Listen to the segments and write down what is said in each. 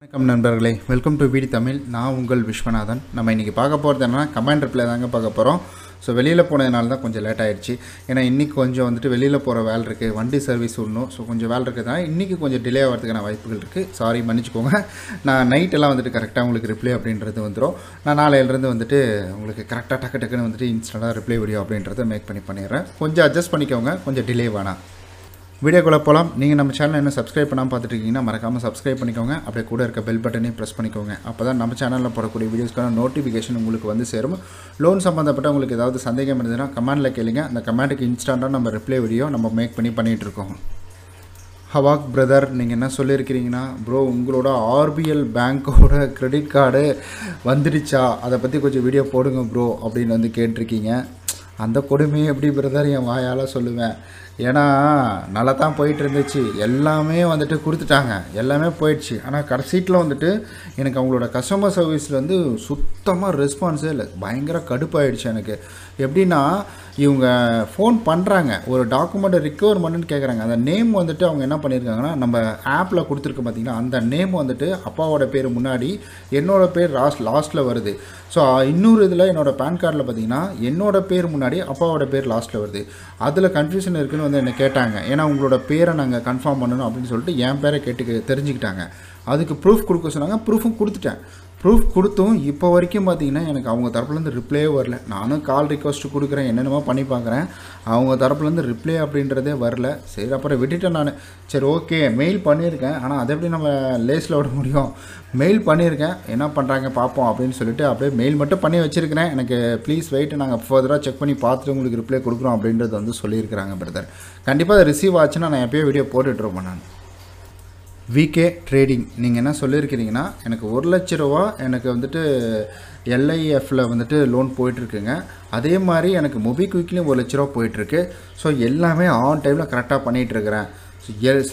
வணக்கம் நண்பர்களே, welcome to vdtamil. நான் உங்கள் விஸ்வநாதன். நம்ம இன்றைக்கி பார்க்க போகிறது என்னன்னா கமெண்ட் ரிப்ளை தாங்க பார்க்க போகிறோம். ஸோ வெளியில் போனதுனால தான் கொஞ்சம் லேட் ஆகிடுச்சு. ஏன்னா இன்றைக்கி கொஞ்சம் வெளியில் போகிற வேலை இருக்குது, வண்டி சர்வீஸ் விடணும். ஸோ கொஞ்சம் வேலை இருக்கிறதுனால இன்றைக்கி கொஞ்சம் டிலே ஆகிறதுக்கான வாய்ப்புகள் இருக்குது. சாரி, மன்னிச்சுக்கோங்க. நான் நைட்டெல்லாம் கரெக்டாக உங்களுக்கு ரிப்ளை அப்படின்றது வந்துடும். நான் நாளையிலேருந்து உங்களுக்கு கரெக்டாக டக்குன்னு இன்ஸ்டண்ட்டாக ரிப்ளை வீடியோ அப்படின்றத மேக் பண்ணிடுறேன். கொஞ்சம் அட்ஜஸ்ட் பண்ணிக்கோங்க, கொஞ்சம் டிலே வேணாம். வீடியோக்குள்ளே போகலாம். நீங்கள் நம்ம சேனலை என்ன சப்ஸ்கிரைப் பண்ணாமல் பார்த்துட்டு மறக்காமல் சப்ஸ்கிரைப் பண்ணிக்கோங்க. அப்படியே கூட இருக்க பெல் பட்டனையும் ப்ரெஸ் பண்ணிக்கோங்க. அப்போ தான் நம்ம சேனலில் போடக்கூடிய வீடியோஸ்க்கான நோட்டிஃபிகேஷன் உங்களுக்கு சேரும். லோன் சம்மந்தப்பட்ட உங்களுக்கு ஏதாவது சந்தேகம் இருந்ததுன்னா கமெண்டில் கேளுங்க. அந்த கமெண்ட்டுக்கு இன்ஸ்டண்ட்டாக நம்ம ரிப்ளை வீடியோ நம்ம மேக் பண்ணிகிட்ருக்கோம். ஹவாக் பிரதர், நீங்கள் என்ன சொல்லியிருக்கிறீங்கன்னா, ப்ரோ உங்களோட ஆர்பிஎல் பேங்க்கோட கிரெடிட் கார்டு வந்துடுச்சா, அதை பற்றி கொஞ்சம் வீடியோ போடுங்க ப்ரோ அப்படின்னு கேட்டிருக்கீங்க. அந்த கொடுமையை எப்படி பிரதர் என் வாயால் சொல்லுவேன்? ஏன்னா நல்லா தான் போயிட்டு இருந்துச்சு, எல்லாமே கொடுத்துட்டாங்க, எல்லாமே போயிடுச்சு. ஆனால் கடைசீட்டில் எனக்கு அவங்களோட கஸ்டமர் சர்வீஸில் சுத்தமாக ரெஸ்பான்ஸே இல்லை. பயங்கர கடுப்பாயிடுச்சு எனக்கு. எப்படின்னா, இவங்க ஃபோன் பண்ணுறாங்க, ஒரு டாக்குமெண்ட்டை ரிக்கவர் பண்ணுன்னு கேட்குறாங்க. அந்த நேம் அவங்க என்ன பண்ணியிருக்காங்கன்னா, நம்ம ஆப்பில் கொடுத்துருக்கு பார்த்தீங்கன்னா, அந்த நேம் அப்பாவோட பேர் முன்னாடி, என்னோடய பேர் லாஸ்ட்டில் வருது. ஸோ இன்னொரு இதில் என்னோடய பேன் கார்டில் பார்த்தீங்கன்னா என்னோடய பேர் முன்னாடி அப்பாவோட பேர் லாஸ்ட்டில் வருது. அதில் கன்ஃபியூஷன் இருக்குதுன்னு என்னை கேட்டாங்க. ஏன்னா உங்களோட பேரை நாங்கள் கன்ஃபார்ம் பண்ணணும் அப்படின்னு சொல்லிட்டு என் பேரை தெரிஞ்சுக்கிட்டாங்க. அதுக்கு ப்ரூஃப் கொடுக்க சொன்னாங்க. ப்ரூஃபும் கொடுத்துட்டேன். ப்ரூஃப் கொடுத்தும் இப்போ வரைக்கும் பார்த்தீங்கன்னா எனக்கு அவங்க தரப்புலேருந்து ரிப்ளையே வரல. நானும் கால் ரிக்வஸ்ட்டு கொடுக்குறேன், என்னென்னமோ பண்ணி பார்க்குறேன், அவங்க தரப்புலேருந்து ரிப்ளை அப்படின்றதே வரல. சரி, அப்புறம் விட்டுட்டேன் நான். சரி, ஓகே, மெயில் பண்ணியிருக்கேன், ஆனால் அதை எப்படி நம்ம லேஸில் விட முடியும்? மெயில் பண்ணியிருக்கேன், என்ன பண்ணுறாங்க பார்ப்போம் அப்படின்னு சொல்லிட்டு அப்படியே மெயில் மட்டும் பண்ணி வச்சுருக்கிறேன். எனக்கு ப்ளீஸ் வெயிட், நாங்கள் ஃபர்தராக செக் பண்ணி பார்த்துட்டு உங்களுக்கு ரிப்ளை கொடுக்குறோம் அப்படின்றது சொல்லியிருக்கிறாங்க பிரதர். கண்டிப்பாக அதை ரிசீவ் ஆச்சுன்னா நான் எப்போயோ வீடியோ போட்டுட்ருப்பேன். நான் விகே ட்ரேடிங், நீங்கள் என்ன சொல்லியிருக்கிறீங்கன்னா, எனக்கு 1 லட்ச ரூபா எனக்கு எல்ஐஎஃப்பில் லோன் போயிட்டுருக்குங்க. அதே மாதிரி எனக்கு மொபிக்விக்லேயும் 1 லட்ச ரூபா போயிட்டுருக்கு. ஸோ எல்லாமே ஆன் டைமில் கரெக்டாக பண்ணிகிட்ருக்கிறேன். ஸோ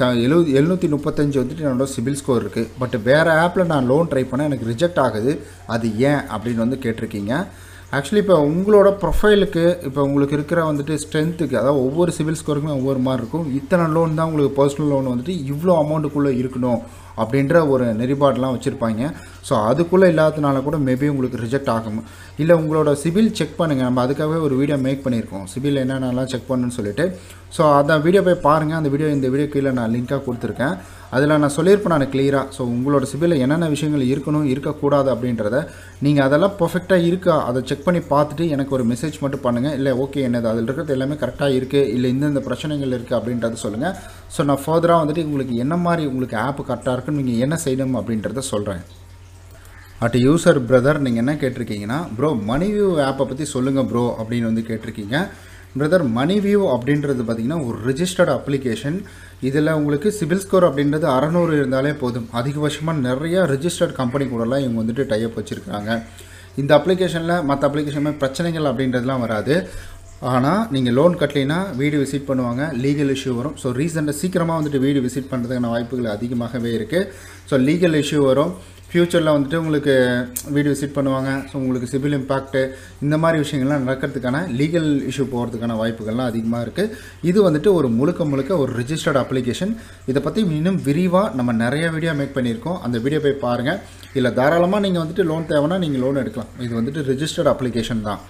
735 என்னோட சிபில் ஸ்கோர் இருக்குது. பட் வேறு ஆப்பில் நான் லோன் ட்ரை பண்ணால் எனக்கு ரிஜெக்ட் ஆகுது. அது ஏன் அப்படின்னு கேட்டிருக்கீங்க. ஆக்சுவலி இப்போ உங்களோட ப்ரொஃபைலுக்கு, இப்போ உங்களுக்கு இருக்கிற ஸ்ட்ரென்த்துக்கு, அதாவது ஒவ்வொரு சிவில் ஸ்கோருக்குமே ஒவ்வொரு மாதிரி இருக்கும். இத்தனை லோன் தான் உங்களுக்கு பர்சனல் லோன் இவ்வளோ அமௌண்ட்டுக்குள்ளே இருக்கணும் அப்படின்ற ஒரு நெறிபாடெலாம் வச்சுருப்பாங்க. ஸோ அதுக்குள்ளே இல்லாததுனால கூட மேபி உங்களுக்கு ரிஜெக்ட் ஆகும். இல்லை உங்களோட சிபில் செக் பண்ணுங்கள். நம்ம அதுக்காகவே ஒரு வீடியோ மேக் பண்ணியிருக்கோம், சிபில் என்னென்னலாம் செக் பண்ணுன்னு சொல்லிட்டு. ஸோ அந்த வீடியோ போய் பாருங்கள். அந்த வீடியோ இந்த வீடியோ கீழே நான் லிங்காக கொடுத்துருக்கேன். அதில் நான் சொல்லியிருப்பேன் நான் கிளியராக. ஸோ உங்களோட சிபிலில் என்னென்ன விஷயங்கள் இருக்கணும், இருக்கக்கூடாது அப்படின்றத நீங்கள் அதெல்லாம் பர்ஃபெக்டாக இருக்கா அதை செக் பண்ணி பார்த்துட்டு எனக்கு ஒரு மெசேஜ் மட்டும் பண்ணுங்கள். இல்லை ஓகே, என்னது அதில் இருக்கிறது எல்லாமே கரெக்டாக இருக்குது, இல்லை இந்த பிரச்சனைகள் இருக்குது அப்படின்றத சொல்லுங்கள். ஸோ நான் ஃபர்தராக உங்களுக்கு என்ன மாதிரி உங்களுக்கு ஆப் கரெக்டாக இருக்குன்னு நீங்கள் என்ன செய்யணும் அப்படின்றத சொல்கிறேன். அட் யூசர் பிரதர், நீங்கள் என்ன கேட்டிருக்கீங்கன்னா, ப்ரோ மணிவியூ ஆப்பை பற்றி சொல்லுங்கள் ப்ரோ அப்படின்னு கேட்டிருக்கீங்க. பிரதர், மணிவியூ அப்படின்றது பார்த்திங்கன்னா ஒரு ரிஜிஸ்டர்டு அப்ளிகேஷன். இதில் உங்களுக்கு சிபில் ஸ்கோர் அப்படின்றது 600 இருந்தாலே போதும். அதிகபட்சமாக நிறையா ரிஜிஸ்டர்ட் கம்பெனி கூடலாம் இவங்க டைப் வச்சுருக்காங்க. இந்த அப்ளிகேஷனில் மற்ற அப்ளிகேஷன் பிரச்சனைகள் அப்படின்றதுலாம் வராது. ஆனால் நீங்கள் லோன் கட்டலைன்னா வீடு விசிட் பண்ணுவாங்க, லீகல் இஷ்யூ வரும். ஸோ ரீசெண்டாக சீக்கிரமாக வீடு விசிட் பண்ணுறதுக்கான வாய்ப்புகள் அதிகமாகவே இருக்குது. ஸோ லீகல் இஷ்யூ வரும். ஃப்யூச்சரில் உங்களுக்கு வீடு விசிட் பண்ணுவாங்க. ஸோ உங்களுக்கு சிபில் இம்பேக்ட்டு இந்த மாதிரி விஷயங்கள்லாம் நடக்கிறதுக்கான லீகல் இஷ்யூ போகிறதுக்கான வாய்ப்புகள்லாம் அதிகமாக இருக்குது. இது ஒரு முழுக்க ஒரு ரிஜிஸ்டர்ட் அப்ளிகேஷன். இதை பற்றி இன்னும் விரிவாக நம்ம நிறைய வீடியோ மேக் பண்ணியிருக்கோம். அந்த வீடியோ போய் பாருங்கள். இல்லை தாராளமாக நீங்கள் லோன் தேவைன்னா நீங்கள் லோன் எடுக்கலாம். இது ரிஜிஸ்டர்ட் அப்ளிகேஷன் தான்.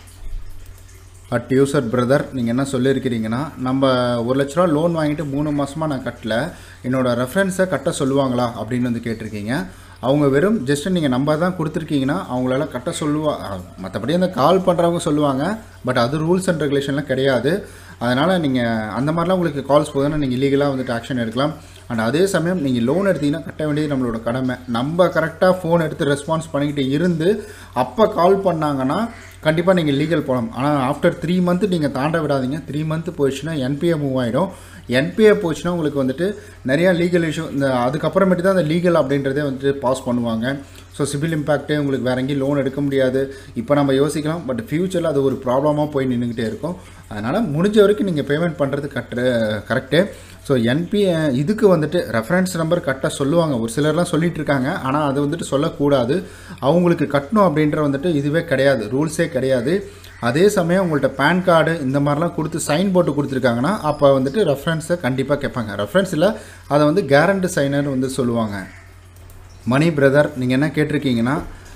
அட் யூசர் பிரதர், நீங்கள் என்ன சொல்லியிருக்கிறீங்கன்னா, நம்ம 1 லட்ச ரூபா லோன் வாங்கிட்டு 3 மாதமாக நான் கட்டல, என்னோடய ரெஃபரன்ஸை கட்ட சொல்லுவாங்களா அப்படின்னு கேட்டிருக்கீங்க. அவங்க வெறும் ஜஸ்ட்டு நீங்கள் நம்பர் தான் கொடுத்துருக்கீங்கன்னா அவங்களால கட்ட மற்றபடி அந்த கால் பண்ணுறவங்க சொல்லுவாங்க. பட் அது ரூல்ஸ் அண்ட் ரெகுலேஷன்லாம் கிடையாது. அதனால் நீங்கள் அந்த மாதிரிலாம் உங்களுக்கு கால்ஸ் போதுன்னா நீங்கள் லீகலாக ஆக்ஷன் எடுக்கலாம். அண்ட் அதே சமயம் நீங்கள் லோன் எடுத்திங்கன்னா கட்ட வேண்டியது நம்மளோட கடமை. நம்ம கரெக்டாக ஃபோன் எடுத்து ரெஸ்பான்ஸ் பண்ணிக்கிட்டு இருந்து அப்போ கால் பண்ணாங்கன்னா கண்டிப்பாக நீங்கள் லீகல் போகலாம். ஆனால் ஆஃப்டர் 3 மந்த் நீங்கள் தாண்ட விடாதீங்க. 3 மந்த் போயிடுச்சுன்னா என்பிஏ மூவ் ஆகிடும். என்பிஏ போச்சுன்னா உங்களுக்கு நிறையா லீகல் இஷ்யூ, இந்த அதுக்கப்புறமேட்டு தான் அந்த லீகல் அப்படின்றதே பாஸ் பண்ணுவாங்க. ஸோ சிபில் இம்பேக்ட்டே உங்களுக்கு வேறு எங்கேயும் லோன் எடுக்க முடியாது. இப்போ நம்ம யோசிக்கலாம், பட் ஃப்யூச்சரில் அது ஒரு ப்ராப்ளமாக போய் நின்றுக்கிட்டே இருக்கும். அதனால் முடிஞ்ச வரைக்கும் நீங்கள் பேமெண்ட் பண்ணுறது கரெக்டு. ஸோ என்பிஏ இதுக்கு ரெஃபரன்ஸ் நம்பர் கட்ட சொல்லுவாங்க. ஒரு சிலர்லாம் சொல்லிகிட்டு இருக்காங்க. ஆனால் அது சொல்லக்கூடாது. அவங்களுக்கு கட்டணும் அப்படின்ற இதுவே கிடையாது, ரூல்ஸே கிடையாது. அதே சமயம் உங்கள்கிட்ட பேன் கார்டு இந்த மாதிரிலாம் கொடுத்து சைன் போட்டு கொடுத்துருக்காங்கன்னா அப்போ ரெஃபரன்ஸை கண்டிப்பாக கேட்பாங்க. ரெஃபரன்ஸில் அதை கேரண்டி சைனர் சொல்லுவாங்க. மணி பிரதர் நீங்கள் என்ன கேட்டிருக்கீங்கன்னா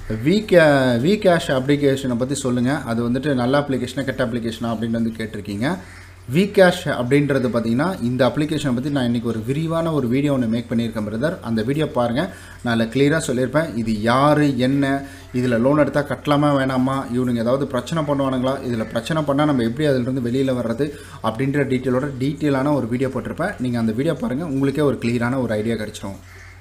வி கேஷ் அப்ளிகேஷனை பற்றி சொல்லுங்கள். அது வந்துட்டு நல்ல அப்ளிகேஷனாக கெட்ட அப்ளிகேஷனா அப்படின்னு வந்து கேட்டிருக்கீங்க. வி கேஷ் அப்படின்றது பார்த்திங்கன்னா இந்த அப்ளிகேஷனை பற்றி நான் இன்றைக்கி ஒரு விரிவான ஒரு வீடியோ ஒன்று மேக் பண்ணியிருக்கேன் பிரதர். அந்த வீடியோ பாருங்கள். நான் அதில் கிளியராக சொல்லியிருப்பேன் இது யார் என்ன, இதில் லோன் எடுத்தால் கட்டலாமா வேணாமா, இவனுங்க ஏதாவது பிரச்சனை பண்ணுவானுங்களா, இதில் பிரச்சனை பண்ணால் நம்ம எப்படி அதிலிருந்து வெளியில் வர்றது அப்படின்ற டீட்டெயிலான ஒரு வீடியோ போட்டிருப்பேன். நீங்கள் அந்த வீடியோ பாருங்கள், உங்களுக்கே ஒரு கிளியரான ஒரு ஐடியா கிடச்சிரும்.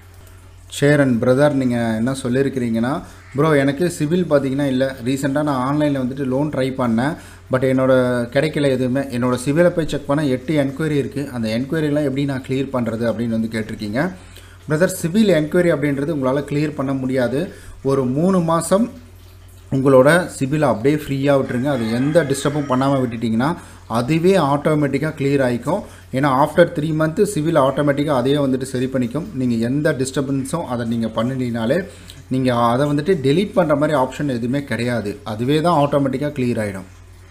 ஷேரன் பிரதர் நீங்கள் என்ன சொல்லியிருக்கிறீங்கன்னா, ப்ரோ எனக்கு சிவில் பார்த்தீங்கன்னா இல்லை, ரீசெண்டாக நான் ஆன்லைனில் வந்துட்டு லோன் ட்ரை பண்ணேன், பட் கிடைக்கல எதுவுமே. என்னோடய சிவிலை போய் செக் பண்ணால் 8 என்கொயரி இருக்குது. அந்த என்கொயரிலாம் எப்படி நான் கிளியர் பண்ணுறது அப்படின்னு வந்து கேட்டிருக்கீங்க. பிரதர் சிவில் என்கொயரி அப்படின்றது உங்களால் கிளியர் பண்ண முடியாது. ஒரு 3 மாதம் உங்களோட சிபிலை அப்படியே ஃப்ரீயாக விட்டுருங்க. அது எந்த டிஸ்டர்பும் பண்ணாமல் விட்டுட்டிங்கன்னா அதுவே ஆட்டோமேட்டிக்காக கிளியர் ஆகிக்கும். ஏன்னா ஆஃப்டர் 3 மந்த்து சிவில் ஆட்டோமேட்டிக்காக அதையே வந்துட்டு சரி பண்ணிக்கும். நீங்கள் எந்த டிஸ்டர்பன்ஸும் அதை நீங்கள் பண்ணினீங்கனாலே நீங்கள் அதை வந்துட்டு டெலீட் பண்ணுற மாதிரி ஆப்ஷன் எதுவுமே கிடையாது. அதுவே தான் ஆட்டோமேட்டிக்காக கிளியர் ஆகிடும்.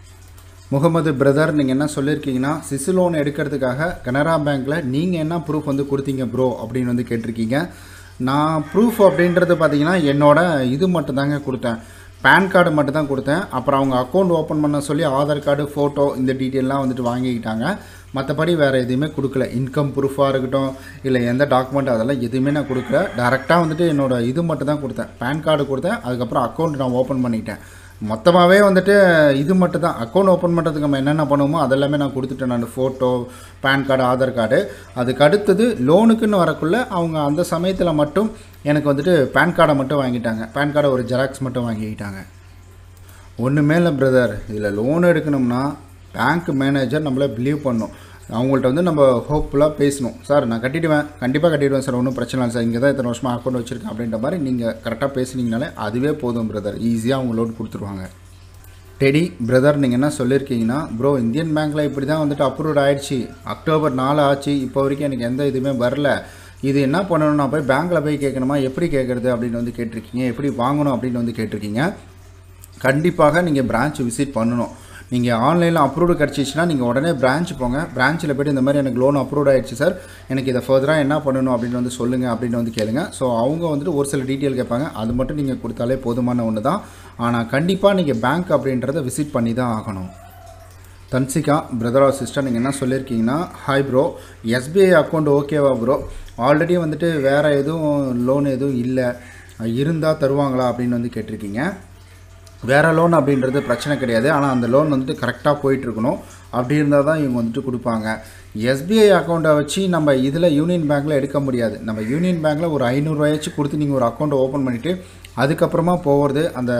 முகமது பிரதர் நீங்கள் என்ன சொல்லியிருக்கீங்கன்னா, சிசு லோன் எடுக்கிறதுக்காக கனரா பேங்க்கில் நீங்கள் என்ன ப்ரூஃப் வந்து கொடுத்தீங்க ப்ரோ அப்படின்னு வந்து கேட்டிருக்கீங்க. நான் ப்ரூஃப் அப்படின்றது பார்த்தீங்கன்னா என்னோடய இது மட்டும் தாங்க கொடுத்தேன், பேன் கார்டு மட்டும் தான் கொடுத்தேன். அப்புறம் அவங்க அக்கௌண்ட் ஓப்பன் பண்ண சொல்லி ஆதார் கார்டு ஃபோட்டோ இந்த டீட்டெயிலெலாம் வந்துட்டு வாங்கிக்கிட்டாங்க. மற்றபடி வேறு எதுவுமே கொடுக்கல. இன்கம் ப்ரூஃபாக இருக்கட்டும் இல்லை எந்த டாக்குமெண்ட் அதெல்லாம் எதுவுமே நான் கொடுக்கல. டேரெக்டாக வந்துட்டு என்னோடய இது மட்டும் தான் கொடுத்தேன், பேன் கார்டு கொடுத்தேன். அதுக்கப்புறம் அக்கௌண்ட் நான் ஓப்பன் பண்ணிட்டேன். மொத்தமாகவே வந்துட்டு இது மட்டும் தான். அக்கௌண்ட் ஓப்பன் பண்ணுறதுக்கு நம்ம என்னென்ன பண்ணுவோமோ அதெல்லாமே நான் கொடுத்துட்டேன். நான் photo, PAN card, Aadhaar card. அதுக்கு அடுத்தது லோனுக்குன்னு வரக்குள்ளே அவங்க அந்த சமயத்தில் மட்டும் எனக்கு வந்துட்டு பேன் கார்டை மட்டும் வாங்கிட்டாங்க. பேன் கார்டை ஒரு ஜெராக்ஸ் மட்டும் வாங்கிக்கிட்டாங்க. ஒன்றுமே இல்லை பிரதர், இதில் லோன் எடுக்கணும்னா பேங்க் மேனேஜர் நம்மளை பிலீவ் பண்ணணும். அவங்கள்ட்ட வந்து நம்ம ஹோப்ஃபுல்லாக பேசணும். சார் நான் கட்டிடுவேன், கண்டிப்பாக கட்டிடுவேன் சார், ஒன்றும் பிரச்சனை இல்லை சார், இங்கே தான் இத்தனை வருஷமாக அக்கௌண்ட் வச்சுருக்கேன் அப்படின்ற மாதிரி நீங்கள் கரெக்டாக பேசுனீங்கனாலே அதுவே போதும் பிரதர். ஈஸியாக அவங்க லோன் கொடுத்துருவாங்க. டெடி பிரதர் நீங்கள் என்ன சொல்லியிருக்கீங்கன்னா, ப்ரோ இந்தியன் பேங்க்கில் இப்படி தான் வந்துட்டு அப்ரூவ் ஆகிடுச்சு, அக்டோபர் 4 ஆச்சு, இப்போ வரைக்கும் எனக்கு எந்த இதுவுமே வரல, இது என்ன பண்ணணும்னா போய் பேங்க்கில் போய் கேட்கணுமா, எப்படி கேட்குறது அப்படின்னு வந்து கேட்டிருக்கீங்க, எப்படி வாங்கணும் அப்படின்னு வந்து கேட்டிருக்கீங்க. கண்டிப்பாக நீங்கள் பிரான்ச் விசிட் பண்ணணும். நீங்கள் ஆன்லைனில் அப்ரூவ்டு கிடச்சிச்சின்னா நீங்கள் உடனே பிரான்ச் போங்க. பிரான்ச்சில் போய்ட்டு இந்த மாதிரி எனக்கு லோன் அப்ரூவ் ஆகிடுச்சு சார், எனக்கு இதை ஃபர்தராக என்ன பண்ணணும் அப்படின்னு வந்து சொல்லுங்கள் அப்படின்னு வந்து கேளுங்க. ஸோ அவங்க வந்துட்டு ஒரு சில டீட்டெயில் கேட்பாங்க, அது மட்டும் நீங்கள் கொடுத்தாலே போதுமான ஒன்று தான். ஆனால் கண்டிப்பாக நீங்கள் பேங்க் அப்படின்றத விசிட் பண்ணி தான் ஆகணும். தன்சிகா பிரதர் ஆர் சிஸ்டர் நீங்கள் என்ன சொல்லியிருக்கீங்கன்னா, ஹாய் ப்ரோ, எஸ்பிஐ அக்கௌண்ட் ஓகேவா ப்ரோ, ஆல்ரெடி வந்துட்டு வேறு எதுவும் லோன் எதுவும் இல்லை, இருந்தால் தருவாங்களா அப்படின்னு வந்து கேட்டிருக்கீங்க. வேறு லோன் அப்படின்றது பிரச்சனை கிடையாது. ஆனால் அந்த லோன் வந்துட்டு கரெக்டாக போயிட்டுருக்கணும். அப்படி இருந்தால் தான் இவங்க வந்துட்டு கொடுப்பாங்க. எஸ்பிஐ அக்கௌண்ட்டை வச்சு நம்ம இதில் யூனியன் பேங்க்கில் எடுக்க முடியாது. நம்ம யூனியன் பேங்க்கில் ஒரு 500 ரூபாயாச்சு கொடுத்து நீங்கள் ஒரு அக்கௌண்ட்டை ஓப்பன் பண்ணிவிட்டு அதுக்கப்புறமா போகிறது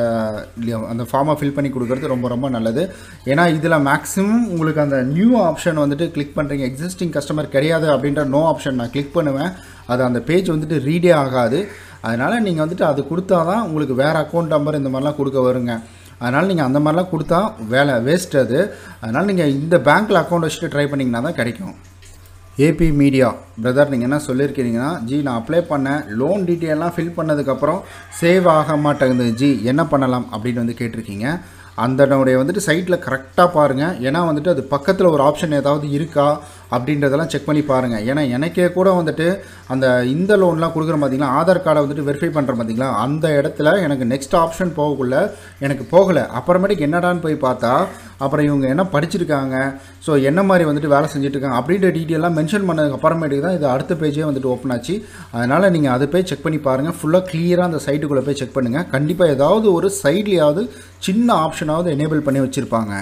அந்த ஃபார்மை ஃபில் பண்ணி கொடுக்குறது ரொம்ப ரொம்ப நல்லது. ஏன்னா இதில் மேக்ஸிமம் உங்களுக்கு அந்த நியூ ஆப்ஷன் வந்துட்டு கிளிக் பண்ணுறீங்க, எக்ஸிஸ்டிங் கஸ்டமர் கிடையாது அப்படின்ற நோ ஆப்ஷன் நான் கிளிக் பண்ணுவேன், அது அந்த பேஜ் வந்துட்டு ரீடே ஆகாது. அதனால் நீங்கள் வந்துட்டு அது கொடுத்தா தான் உங்களுக்கு வேறு அக்கௌண்ட் நம்பர் இந்த மாதிரிலாம் கொடுக்க வருங்க. அதனால் நீங்கள் அந்த மாதிரிலாம் கொடுத்தா வேலை வேஸ்ட் அது. அதனால் நீங்கள் இந்த பேங்க்கில் அக்கௌண்ட் வச்சுட்டு ட்ரை பண்ணிங்கன்னா தான் கிடைக்கும். ஏபி மீடியா பிரதர் நீங்கள் என்ன சொல்லியிருக்கீங்கன்னா, ஜி நான் அப்ளை பண்ணேன், லோன் டீட்டெயிலெலாம் ஃபில் பண்ணதுக்கப்புறம் சேவ் ஆக மாட்டேங்குது ஜி, என்ன பண்ணலாம் அப்படின்னு வந்து கேட்டிருக்கீங்க. அந்தனுடைய வந்துட்டு சைட்டில் கரெக்டாக பாருங்கள். ஏன்னா வந்துட்டு அது பக்கத்தில் ஒரு ஆப்ஷன் ஏதாவது இருக்கா அப்படின்றதெல்லாம் செக் பண்ணி பாருங்கள். ஏன்னா எனக்கே கூட வந்துட்டு இந்த லோன்லாம் கொடுக்குற பார்த்தீங்களா, ஆதார் கார்டை வந்துட்டு வெரிஃபை பண்ணுற பார்த்தீங்களா, அந்த இடத்துல எனக்கு நெக்ஸ்ட் ஆப்ஷன் போகக்குள்ள எனக்கு போகலை. அப்புறமேட்டுக்கு என்னடான்னு போய் பார்த்தா அப்புறம் இவங்க என்ன படிச்சிருக்காங்க, ஸோ என்ன மாதிரி வந்துட்டு வேலை செஞ்சுட்ருக்காங்க அப்படின்ற டீட்டெயிலாம் மென்ஷன் பண்ணதுக்கு அப்புறமேட்டுக்கு தான் இது அடுத்த பேஜே வந்துட்டு ஓப்பன் ஆச்சு. அதனால் நீங்கள் அதை போய் செக் பண்ணி பாருங்கள். ஃபுல்லாக கிளியராக அந்த சைட்டுக்குள்ளே போய் செக் பண்ணுங்கள். கண்டிப்பாக ஏதாவது ஒரு சைட்லையாவது சின்ன ஆப்ஷனாவது எனேபிள் பண்ணி வச்சுருப்பாங்க.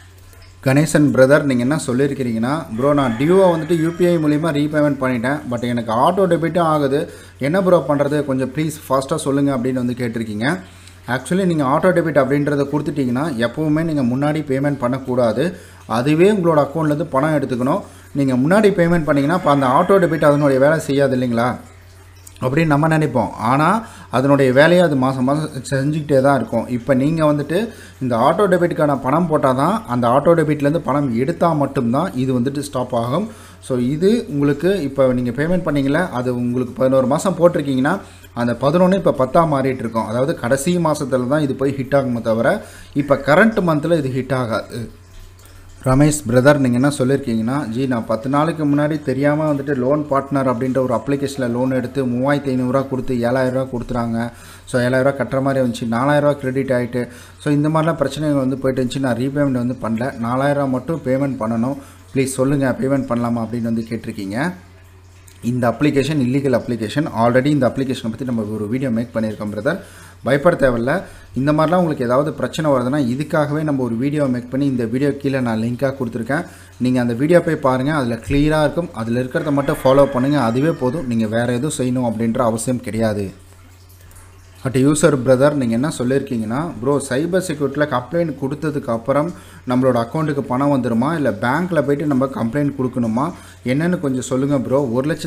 கணேசன் பிரதர் நீங்கள் என்ன சொல்லியிருக்கிறீங்கன்னா, ப்ரோ நான் டியூவை வந்துட்டு யூபிஐ மூலிமா ரீபேமெண்ட் பண்ணிட்டேன், பட் எனக்கு ஆட்டோ டெபிட்டும் ஆகுது, என்ன ப்ரோ பண்ணுறது, கொஞ்சம் ப்ளீஸ் ஃபாஸ்ட்டாக சொல்லுங்கள் அப்படின்னு வந்து கேட்டிருக்கீங்க. ஆக்சுவலி நீங்கள் ஆட்டோ டெபிட் அப்படின்றத கொடுத்துட்டிங்கன்னா எப்போவுமே நீங்கள் முன்னாடி பேமெண்ட் பண்ணக்கூடாது. அதுவே உங்களோட அக்கௌண்ட்லேருந்து பணம் எடுத்துக்கணும். நீங்கள் முன்னாடி பேமெண்ட் பண்ணிங்கன்னா இப்போ அந்த ஆட்டோ டெபிட் அதனுடைய வேலை செய்யாது இல்லைங்களா அப்படின்னு நம்ம நினைப்போம். ஆனால் அதனுடைய வேலையை அது மாதம் மாதம் செஞ்சுக்கிட்டே தான் இருக்கும். இப்போ நீங்கள் வந்துட்டு இந்த ஆட்டோ டெபிட்டுக்கான பணம் போட்டால் தான் அந்த ஆட்டோ டெபிட்லேருந்து பணம் எடுத்தால் மட்டும்தான் இது வந்துட்டு ஸ்டாப் ஆகும். ஸோ இது உங்களுக்கு இப்போ நீங்கள் பேமெண்ட் பண்ணிங்களே, அது உங்களுக்கு 11 மாதம் போட்டிருக்கீங்கன்னா அந்த 11 இப்போ 10 மாறிட்டு இருக்கும். அதாவது கடைசி மாதத்தில் தான் இது போய் ஹிட் ஆகுமே தவிர இப்போ கரண்ட் மந்தில் இது ஹிட் ஆகாது. ரமேஷ் பிரதர், நீங்கள் என்ன சொல்லியிருக்கீங்கன்னா, ஜி நான் 10 நாளுக்கு முன்னாடி தெரியாமல் வந்துட்டு லோன் பார்ட்னர் அப்படின்ற ஒரு அப்ளிகேஷனில் லோன் எடுத்து 3500 கொடுத்து 7000 கொடுத்துறாங்க. ஸோ 7000 கட்டுற மாதிரி வந்துச்சு, 4000 கிரெடிட் ஆகிட்டு. ஸோ இந்த மாதிரிலாம் பிரச்சனைகள் வந்து போயிட்டு இருந்துச்சு. நான் ரீபேமெண்ட் வந்து பண்ணல, 4000 மட்டும் பேமெண்ட் பண்ணணும், ப்ளீஸ் சொல்லுங்கள் பேமெண்ட் பண்ணலாமா அப்படின்னு வந்து கேட்டிருக்கீங்க. இந்த அப்ளிகேஷன் இல்லீகல் அப்ளிகேஷன். ஆல்ரெடி இந்த அப்ளிகேஷனை பற்றி நம்ம ஒரு வீடியோ மேக் பண்ணியிருக்கோம் பிரதர், பயப்பட தேவையில்ல. இந்த மாதிரிலாம் உங்களுக்கு ஏதாவது பிரச்சனை வருதுன்னா இதுக்காகவே நம்ம ஒரு வீடியோ மேக் பண்ணி இந்த வீடியோ கீழே நான் லிங்காக கொடுத்துருக்கேன். நீங்கள் அந்த வீடியோ போய் பாருங்கள், அதில் கிளியராக இருக்கும். அதில் இருக்கிறத மட்டும் ஃபாலோ பண்ணுங்கள், அதுவே போதும். நீங்கள் வேறு எதுவும் செய்யணும் அப்படின்ற அவசியம் கிடையாது. பட் யூசர் பிரதர், நீங்கள் என்ன சொல்லியிருக்கீங்கன்னா, ப்ரோ சைபர் செக்யூரிட்டியில் கம்ப்ளைண்ட் கொடுத்ததுக்கு அப்புறம் நம்மளோட அக்கௌண்ட்டுக்கு பணம் வந்துடுமா, இல்லை பேங்க்கில் போய்ட்டு நம்ம கம்ப்ளைண்ட் கொடுக்கணுமா, என்னென்னு கொஞ்சம் சொல்லுங்கள் ப்ரோ.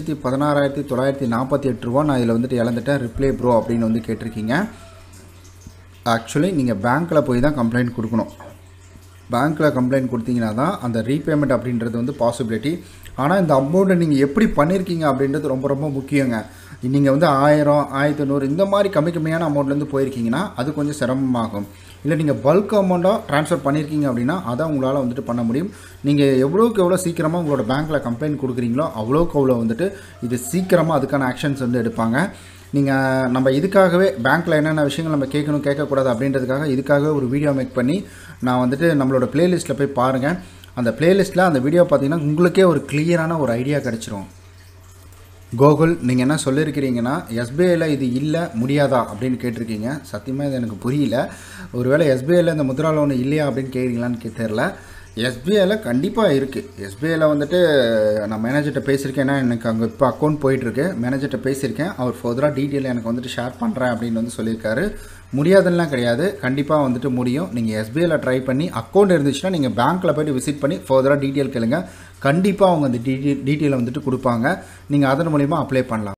1,16,948 ரூபா நான் இதில் வந்துட்டு இழந்துட்டேன், ரிப்ளை ப்ரோ அப்படின்னு வந்து கேட்டிருக்கீங்க. ஆக்சுவலி நீங்கள் பேங்க்கில் போய் தான் கம்ப்ளைண்ட் கொடுக்கணும். பேங்க்கில் கம்ப்ளைண்ட் கொடுத்தீங்கன்னா தான் அந்த ரீபேமெண்ட் அப்படின்றது வந்து பாசிபிலிட்டி. ஆனால் இந்த அமௌண்ட்டை நீங்கள் எப்படி பண்ணியிருக்கீங்க அப்படின்றது ரொம்ப ரொம்ப முக்கியங்க. நீங்கள் வந்து 1000, 1500 இந்த மாதிரி கம்மியான அமௌண்ட்லேருந்து போயிருக்கீங்கன்னா அது கொஞ்சம் சிரமமாகும். இல்லை நீங்கள் பல்க் அமௌண்ட்டாக ட்ரான்ஸ்ஃபர் பண்ணியிருக்கீங்க அப்படின்னா அதான் உங்களால் வந்துட்டு பண்ண முடியும். நீங்கள் எவ்வளோக்கு எவ்வளோ சீக்கிரமாக உங்களோட பேங்க்கில் கம்ப்ளைண்ட் கொடுக்குறீங்களோ அவ்வளோக்கு அவ்வளோ வந்துட்டு இது சீக்கிரமாக அதுக்கான ஆக்ஷன்ஸ் வந்து எடுப்பாங்க. நம்ம இதுக்காகவே பேங்க்கில் என்னென்ன விஷயங்கள் நம்ம கேட்கணும் கேட்கக்கூடாது அப்படின்றதுக்காக இதுக்காகவே ஒரு வீடியோ மேக் பண்ணி நான் வந்துட்டு நம்மளோட ப்ளேலிஸ்ட்டில் போய் பாருங்கள். அந்த ப்ளேலிஸ்ட்டில் அந்த வீடியோ பார்த்தீங்கன்னா உங்களுக்கே ஒரு கிளியரான ஒரு ஐடியா கிடச்சிரும். கோகுல், நீங்கள் என்ன சொல்லியிருக்கிறீங்கன்னா, எஸ்பிஐயில் இது இல்லை முடியாதா அப்படின்னு கேட்டிருக்கீங்க. சத்தியமாக இது எனக்கு புரியல. ஒருவேளை எஸ்பிஐயில் இந்த முத்ரா லோன் இல்லையா அப்படின்னு கேட்குறீங்களான்னு தெரில. எஸ்பிஐயில் கண்டிப்பாக இருக்குது. எஸ்பிஐயில் வந்துட்டு நான் மேனேஜர்கிட்ட பேசியிருக்கேன். ஏன்னா எனக்கு அங்கே இப்போ அக்கௌண்ட் போயிட்டுருக்கு. மேனேஜர்கிட்ட பேசியிருக்கேன். அவர் ஃபர்தராக டீட்டெயில் எனக்கு வந்துட்டு ஷேர் பண்ணுறேன் அப்படின்னு வந்து சொல்லியிருக்காரு. முடியாதுலாம் கிடையாது, கண்டிப்பாக வந்துட்டு முடியும். நீங்கள் எஸ்பிஐயில் ட்ரை பண்ணி அக்கௌண்ட் இருந்துச்சுன்னா நீங்கள் பேங்க்கில் போய்ட்டு விசிட் பண்ணி ஃபர்தராக டீட்டெயில் கேளுங்க. கண்டிப்பாக அவங்க அந்த டீட்டெயிலை வந்துட்டு கொடுப்பாங்க. நீங்கள் அதன் மூலிமா அப்ளை பண்ணலாம்.